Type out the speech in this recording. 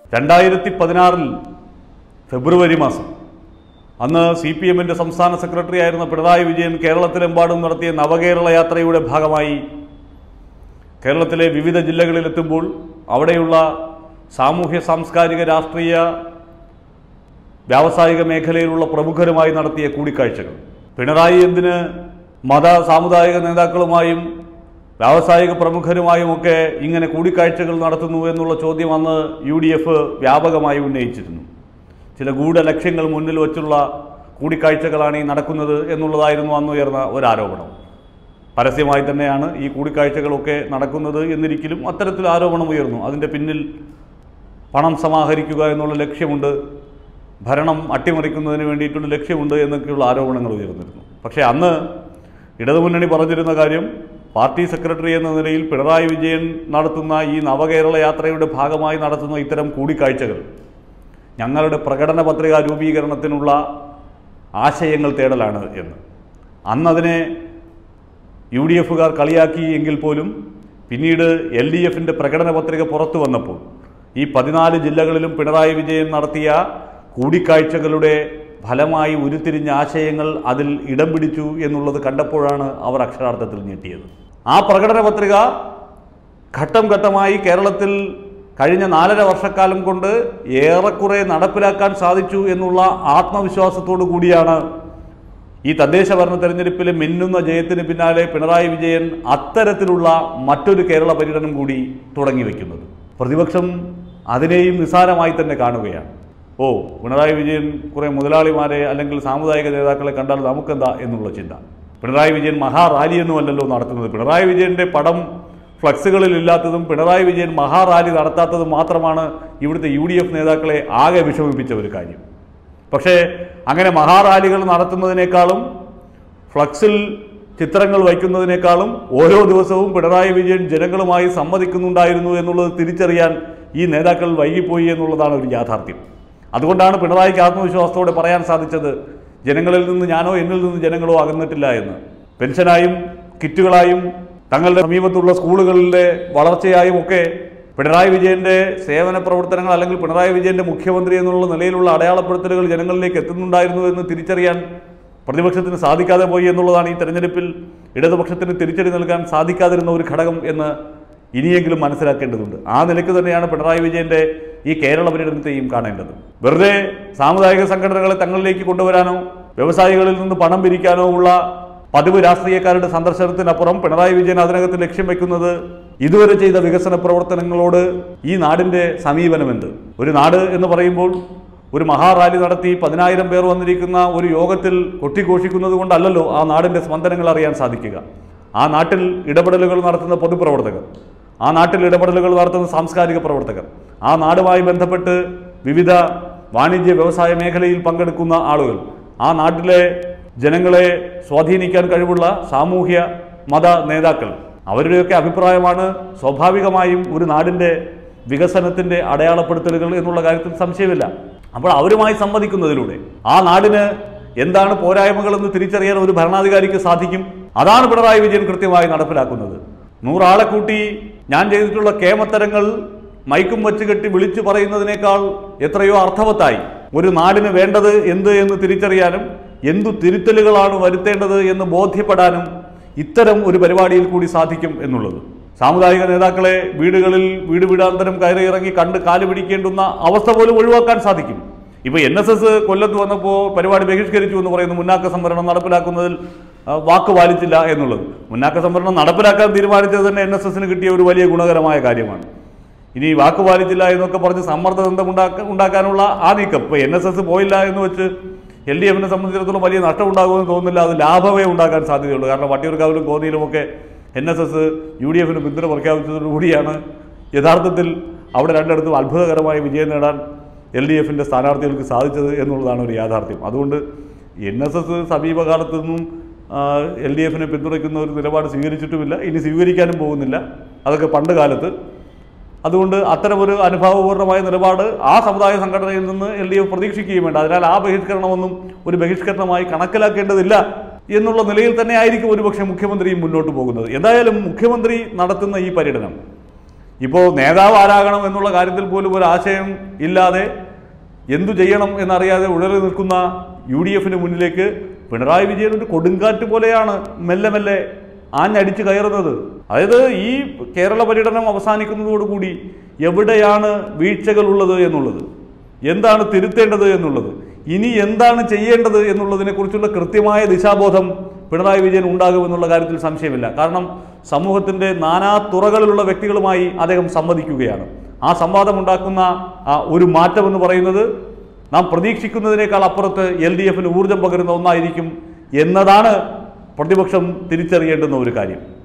2016 ഫെബ്രുവരി മാസം അന്ന് CPMന്റെ സംസ്ഥാന സെക്രട്ടറി ആയിരുന്ന പിണറായി വിജയൻ കേരളത്തിലെമ്പാടും നടത്തിയ നവകേരള യാത്രയുടെ ഭാഗമായി കേരളത്തിലെ വിവിധ ജില്ലകളിലെത്തുമ്പോൾ അവിടെയുള്ള സാമൂഹ്യ സാംസ്കാരിക രാഷ്ട്രീയ വ്യാവസായിക മേഖലയിലുള്ള പ്രമുഖരുമായി നടത്തിയ കൂടിക്കാഴ്ചകൾ. പിണറായി എന്തിന് മത സാമുദായിക നേതാക്കളുമായും വ്യാവസായിക പ്രമുഖരുമായുമൊക്കെ ഇങ്ങനെ കൂടിക്കാഴ്ചകൾ നടത്തുന്നു എന്നുള്ള ചോദ്യം അന്ന് UDF വ്യാപകമായി ഉന്നയിച്ചിരുന്നു. ചില ഗൂഢലക്ഷ്യങ്ങൾ മുന്നിൽ വച്ചുള്ള കൂടിക്കാഴ്ചകളാണ് ഈ നടക്കുന്നത് എന്നുള്ളതായിരുന്നു അന്ന് ഉയർന്ന ഒരാരോപണം. പരസ്യമായി തന്നെയാണ് ഈ കൂടിക്കാഴ്ചകളൊക്കെ നടക്കുന്നത് എന്നിരിക്കലും അത്തരത്തിൽ ആരോപണം ഉയർന്നു. അതിൻ്റെ പിന്നിൽ പണം സമാഹരിക്കുക എന്നുള്ള ലക്ഷ്യമുണ്ട്, ഭരണം അട്ടിമറിക്കുന്നതിന് വേണ്ടിയിട്ടുള്ള ലക്ഷ്യമുണ്ട് എന്നൊക്കെയുള്ള ആരോപണങ്ങൾ ഉയർന്നിരുന്നു. പക്ഷേ അന്ന് ഇടതുമുന്നണി പറഞ്ഞിരുന്ന കാര്യം, പാർട്ടി സെക്രട്ടറി എന്ന നിലയിൽ പിണറായി വിജയൻ നടത്തുന്ന ഈ നവകേരള യാത്രയുടെ ഭാഗമായി നടത്തുന്ന ഇത്തരം കൂടിക്കാഴ്ചകൾ ഞങ്ങളുടെ പ്രകടന പത്രികാ രൂപീകരണത്തിനുള്ള ആശയങ്ങൾ തേടലാണ് എന്ന്. അന്നതിനെ UDFകാർ കളിയാക്കി എങ്കിൽ പോലും പിന്നീട് LDFന്റെ പ്രകടന പത്രിക പുറത്തു വന്നപ്പോൾ ഈ 14 ജില്ലകളിലും പിണറായി വിജയൻ നടത്തിയ കൂടിക്കാഴ്ചകളുടെ ഫലമായി ഉരുത്തിരിഞ്ഞ ആശയങ്ങൾ അതിൽ ഇടം പിടിച്ചു എന്നുള്ളത് കണ്ടപ്പോഴാണ് അവർ അക്ഷരാർത്ഥത്തിൽ ഞെട്ടിയത്. ആ പ്രകടന പത്രിക ഘട്ടം ഘട്ടമായി കേരളത്തിൽ കഴിഞ്ഞ 4.5 വർഷക്കാലം കൊണ്ട് ഏറെക്കുറെ നടപ്പിലാക്കാൻ സാധിച്ചു എന്നുള്ള ആത്മവിശ്വാസത്തോടു കൂടിയാണ് ഈ തദ്ദേശ ഭരണ തെരഞ്ഞെടുപ്പിലെ മിന്നുന്ന ജയത്തിന് പിന്നാലെ പിണറായി വിജയൻ അത്തരത്തിലുള്ള മറ്റൊരു കേരള പര്യടനം കൂടി തുടങ്ങി വയ്ക്കുന്നത്. പ്രതിപക്ഷം അതിനെയും നിസ്സാരമായി തന്നെ കാണുകയാണ്. പിണറായി വിജയൻ കുറേ മുതലാളിമാരെ അല്ലെങ്കിൽ സാമുദായിക നേതാക്കളെ കണ്ടാൽ നമുക്കെന്താ എന്നുള്ള ചിന്ത. പിണറായി വിജയൻ മഹാറാലിയൊന്നുമല്ലല്ലോ നടത്തുന്നത്. പിണറായി വിജയൻ്റെ പടം ഫ്ലക്സുകളിൽ ഇല്ലാത്തതും പിണറായി വിജയൻ മഹാറാലി നടത്താത്തതും മാത്രമാണ് ഇവിടുത്തെ UDF നേതാക്കളെ ആകെ വിഷമിപ്പിച്ച ഒരു കാര്യം. പക്ഷേ അങ്ങനെ മഹാറാലികൾ നടത്തുന്നതിനേക്കാളും ഫ്ലക്സിൽ ചിത്രങ്ങൾ വയ്ക്കുന്നതിനേക്കാളും ഓരോ ദിവസവും പിണറായി വിജയൻ ജനങ്ങളുമായി സംവദിക്കുന്നുണ്ടായിരുന്നു എന്നുള്ളത് തിരിച്ചറിയാൻ ഈ നേതാക്കൾ വൈകിപ്പോയി എന്നുള്ളതാണ് ഒരു യാഥാർത്ഥ്യം. അതുകൊണ്ടാണ് പിണറായിക്ക് ആത്മവിശ്വാസത്തോടെ പറയാൻ സാധിച്ചത്, ജനങ്ങളിൽ നിന്ന് ഞാനോ എന്നിൽ നിന്ന് ജനങ്ങളോ അകന്നിട്ടില്ല എന്ന്. പെൻഷനായും കിറ്റുകളായും തങ്ങളുടെ സമീപത്തുള്ള സ്കൂളുകളിലെ വളർച്ചയായും ഒക്കെ പിണറായി വിജയൻ്റെ സേവന പ്രവർത്തനങ്ങൾ അല്ലെങ്കിൽ പിണറായി വിജയൻ്റെ മുഖ്യമന്ത്രി എന്നുള്ള നിലയിലുള്ള അടയാളപ്പെടുത്തലുകൾ ജനങ്ങളിലേക്ക് എത്തുന്നുണ്ടായിരുന്നു എന്ന് തിരിച്ചറിയാൻ പ്രതിപക്ഷത്തിന് സാധിക്കാതെ പോയി എന്നുള്ളതാണ് ഈ തെരഞ്ഞെടുപ്പിൽ ഇടതുപക്ഷത്തിന് തിരിച്ചടി നൽകാൻ സാധിക്കാതിരുന്ന ഒരു ഘടകം എന്ന് ഇനിയെങ്കിലും മനസ്സിലാക്കേണ്ടതുണ്ട്. ആ നിലയ്ക്ക് തന്നെയാണ് പിണറായി വിജയൻ്റെ ഈ കേരള പര്യടനത്തെയും കാണേണ്ടത്. വെറുതെ സാമുദായിക സംഘടനകളെ തങ്ങളിലേക്ക് കൊണ്ടുവരാനോ വ്യവസായികളിൽ നിന്ന് പണം പിരിക്കാനോ ഉള്ള പതിവ് രാഷ്ട്രീയക്കാരുടെ സന്ദർശനത്തിനപ്പുറം പിണറായി വിജയൻ അതിനകത്ത് ലക്ഷ്യം വയ്ക്കുന്നത് ഇതുവരെ ചെയ്ത വികസന പ്രവർത്തനങ്ങളോട് ഈ നാടിൻ്റെ സമീപനമെന്ത്. ഒരു നാട് എന്ന് പറയുമ്പോൾ ഒരു മഹാറാലി നടത്തി 10,000 പേർ വന്നിരിക്കുന്ന ഒരു യോഗത്തിൽ കൊട്ടിഘോഷിക്കുന്നത് കൊണ്ടല്ലല്ലോ ആ നാടിൻ്റെ സ്പന്ദനങ്ങൾ അറിയാൻ സാധിക്കുക. ആ നാട്ടിൽ ഇടപെടലുകൾ നടത്തുന്ന പൊതുപ്രവർത്തകർ, ആ നാട്ടിൽ ഇടപെടലുകൾ നടത്തുന്ന സാംസ്കാരിക പ്രവർത്തകർ, ആ നാടുമായി ബന്ധപ്പെട്ട് വിവിധ വാണിജ്യ വ്യവസായ മേഖലയിൽ പങ്കെടുക്കുന്ന ആളുകൾ, ആ നാട്ടിലെ ജനങ്ങളെ സ്വാധീനിക്കാൻ കഴിവുള്ള സാമൂഹ്യ മത നേതാക്കൾ, അവരുടെയൊക്കെ അഭിപ്രായമാണ് സ്വാഭാവികമായും ഒരു നാടിൻ്റെ വികസനത്തിൻ്റെ അടയാളപ്പെടുത്തലുകൾ എന്നുള്ള കാര്യത്തിൽ സംശയമില്ല. അപ്പോൾ അവരുമായി സംവദിക്കുന്നതിലൂടെ ആ നാടിന് എന്താണ് പോരായ്മകളെന്ന് തിരിച്ചറിയാൻ ഒരു ഭരണാധികാരിക്ക് സാധിക്കും. അതാണ് പിണറായി വിജയൻ കൃത്യമായി നടപ്പിലാക്കുന്നത്. 100 ആളെ കൂട്ടി ഞാൻ ചെയ്തിട്ടുള്ള കേമത്തരങ്ങൾ മൈക്കും വച്ച് കെട്ടി വിളിച്ചു പറയുന്നതിനേക്കാൾ എത്രയോ അർത്ഥവത്തായി ഒരു നാടിന് വേണ്ടത് എന്ത് എന്ന് തിരിച്ചറിയാനും എന്തു തിരുത്തലുകളാണ് വരുത്തേണ്ടത് എന്ന് ബോധ്യപ്പെടാനും ഇത്തരം ഒരു പരിപാടിയിൽ കൂടി സാധിക്കും എന്നുള്ളത്. സാമുദായിക നേതാക്കളെ വീടുകളിൽ വീടാന്തരം കയറി ഇറങ്ങി കണ്ട് കാല് പിടിക്കേണ്ടുന്ന അവസ്ഥ പോലും ഒഴിവാക്കാൻ സാധിക്കും. ഇപ്പോൾ NSS കൊല്ലത്ത് വന്നപ്പോൾ പരിപാടി ബഹിഷ്കരിച്ചു എന്ന് പറയുന്നു. മുന്നാക്ക സംവരണം നടപ്പിലാക്കുന്നതിൽ വാക്ക് പാലിച്ചില്ല എന്നുള്ളത്. മുന്നാക്ക സംവരണം നടപ്പിലാക്കാൻ തീരുമാനിച്ചത് തന്നെ NSSന് കിട്ടിയ ഒരു വലിയ ഗുണകരമായ കാര്യമാണ്. ഇനി വാക്ക് പാലിച്ചില്ല എന്നൊക്കെ പറഞ്ഞ് സമ്മർദ്ദബന്ധം ഉണ്ടാക്കാനുള്ള ആ നീക്കം, ഇപ്പോൾ NSS പോയില്ല എന്ന് വെച്ച് LDFനെ സംബന്ധിച്ചിടത്തോളം വലിയ നഷ്ടം ഉണ്ടാകുമെന്ന് തോന്നുന്നില്ല. അത് ലാഭമേ ഉണ്ടാക്കാൻ സാധ്യതയുള്ളൂ. കാരണം വട്ടിയൂർക്കാവിലും കോന്നിയിലുമൊക്കെ NSS UDFന് പിന്തുണ പ്രഖ്യാപിച്ചതോടുകൂടിയാണ് യഥാർത്ഥത്തിൽ അവിടെ രണ്ടിടത്തും അത്ഭുതകരമായ വിജയം നേടാൻ LDFന്റെ സ്ഥാനാർത്ഥികൾക്ക് സാധിച്ചത് എന്നുള്ളതാണ് ഒരു യാഥാർത്ഥ്യം. അതുകൊണ്ട് NSS സമീപകാലത്തൊന്നും LDFനെ പിന്തുണയ്ക്കുന്ന ഒരു നിലപാട് സ്വീകരിച്ചിട്ടുമില്ല, ഇനി സ്വീകരിക്കാനും പോകുന്നില്ല. അതൊക്കെ പണ്ട് കാലത്ത്. അതുകൊണ്ട് അത്തരമൊരു അനുഭാവപൂർണ്ണമായ നിലപാട് ആ സമുദായ സംഘടനയിൽ നിന്ന് LDF പ്രതീക്ഷിക്കുകയും വേണ്ട. അതിനാൽ ആ ബഹിഷ്കരണമൊന്നും ഒരു ബഹിഷ്കരണമായി കണക്കിലാക്കേണ്ടതില്ല എന്നുള്ള നിലയിൽ തന്നെ ആയിരിക്കും ഒരുപക്ഷെ മുഖ്യമന്ത്രിയും മുന്നോട്ട് പോകുന്നത്. എന്തായാലും മുഖ്യമന്ത്രി നടത്തുന്ന ഈ പര്യടനം ഇപ്പോൾ നേതാവ് ആരാകണം എന്നുള്ള കാര്യത്തിൽ പോലും ഒരു ആശയം ഇല്ലാതെ എന്തു ചെയ്യണം എന്നറിയാതെ ഉഴറി നിൽക്കുന്ന UDF-ന് മുന്നിലേക്ക് പിണറായി വിജയൻ ഒരു കൊടുങ്കാറ്റ് പോലെയാണ് മെല്ലെ മെല്ലെ ആഞ്ഞടിച്ച് കയറുന്നത്. അതായത് ഈ കേരള പര്യടനം അവസാനിക്കുന്നതോടുകൂടി എവിടെയാണ് വീഴ്ചകൾ ഉള്ളത് എന്നുള്ളത്, എന്താണ് തിരുത്തേണ്ടത് എന്നുള്ളത്, ഇനി എന്താണ് ചെയ്യേണ്ടത് എന്നുള്ളതിനെക്കുറിച്ചുള്ള കൃത്യമായ ദിശാബോധം പിണറായി വിജയൻ ഉണ്ടാകുമെന്നുള്ള കാര്യത്തിൽ സംശയമില്ല. കാരണം സമൂഹത്തിൻ്റെ നാനാ തുറകളിലുള്ള വ്യക്തികളുമായി അദ്ദേഹം സംവദിക്കുകയാണ്. ആ സംവാദമുണ്ടാക്കുന്ന ഒരു മാറ്റമെന്ന് പറയുന്നത് നാം പ്രതീക്ഷിക്കുന്നതിനേക്കാൾ അപ്പുറത്ത് LDF-ന് ഊർജം പകരുന്ന ഒന്നായിരിക്കും എന്നതാണ് പ്രതിപക്ഷം തിരിച്ചറിയേണ്ടുന്ന ഒരു കാര്യം.